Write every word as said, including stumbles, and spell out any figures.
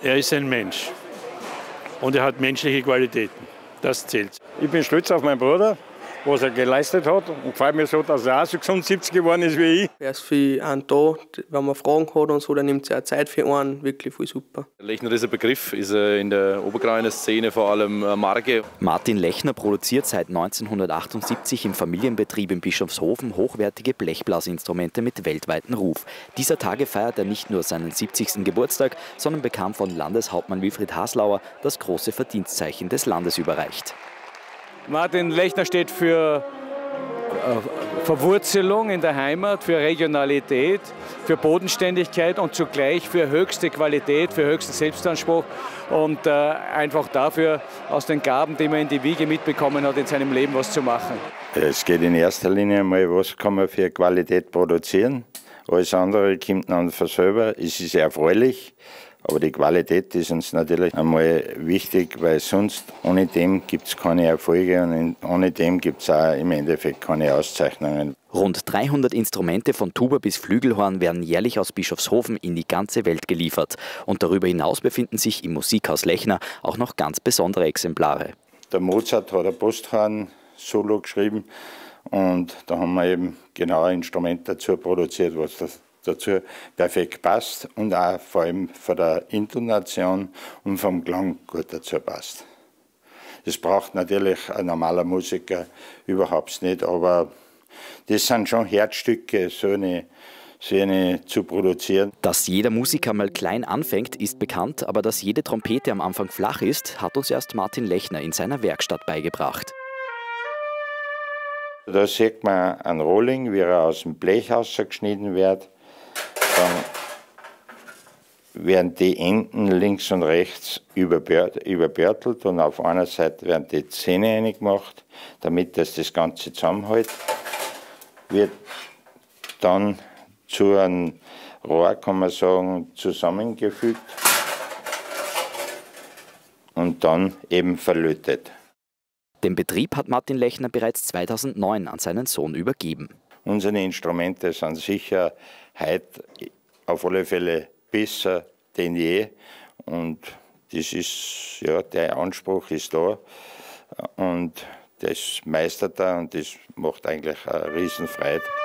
Er ist ein Mensch und er hat menschliche Qualitäten. Das zählt. Ich bin stolz auf meinen Bruder, was er geleistet hat, und freue mich so, dass er auch so gesund siebzig geworden ist wie ich. Er ist für einen da, wenn man Fragen hat und so, dann nimmt er auch Zeit für einen, wirklich voll super. Lechner ist ein Begriff, ist in der Obergrainer Szene vor allem eine Marke. Martin Lechner produziert seit neunzehnhundertachtundsiebzig im Familienbetrieb in Bischofshofen hochwertige Blechblasinstrumente mit weltweitem Ruf. Dieser Tage feiert er nicht nur seinen siebzigsten Geburtstag, sondern bekam von Landeshauptmann Wilfried Haslauer das große Verdienstzeichen des Landes überreicht. Martin Lechner steht für Verwurzelung in der Heimat, für Regionalität, für Bodenständigkeit und zugleich für höchste Qualität, für höchsten Selbstanspruch und äh, einfach dafür, aus den Gaben, die man in die Wiege mitbekommen hat, in seinem Leben was zu machen. Es geht in erster Linie einmal, was kann man für Qualität produzieren. Alles andere kommt dann von selber. Es ist erfreulich. Aber die Qualität ist uns natürlich einmal wichtig, weil sonst ohne dem gibt es keine Erfolge und ohne dem gibt es auch im Endeffekt keine Auszeichnungen. Rund dreihundert Instrumente von Tuba bis Flügelhorn werden jährlich aus Bischofshofen in die ganze Welt geliefert. Und darüber hinaus befinden sich im Musikhaus Lechner auch noch ganz besondere Exemplare. Der Mozart hat ein Posthorn-Solo geschrieben und da haben wir eben genau ein Instrument dazu produziert, was das dazu perfekt passt und auch vor allem von der Intonation und vom Klang gut dazu passt. Das braucht natürlich ein normaler Musiker überhaupt nicht, aber das sind schon Herzstücke, so eine, so eine zu produzieren. Dass jeder Musiker mal klein anfängt, ist bekannt, aber dass jede Trompete am Anfang flach ist, hat uns erst Martin Lechner in seiner Werkstatt beigebracht. Da sieht man einen Rohling, wie er aus dem Blech rausgeschnitten wird. Dann werden die Enden links und rechts überbörtelt und auf einer Seite werden die Zähne reingemacht, damit das das Ganze zusammenhält. Wird dann zu einem Rohr, kann man sagen, zusammengefügt und dann eben verlötet. Den Betrieb hat Martin Lechner bereits zweitausendneun an seinen Sohn übergeben. Unsere Instrumente sind sicher heute auf alle Fälle besser denn je und das ist, ja, der Anspruch ist da und das meistert er und das macht eigentlich eine Riesenfreude.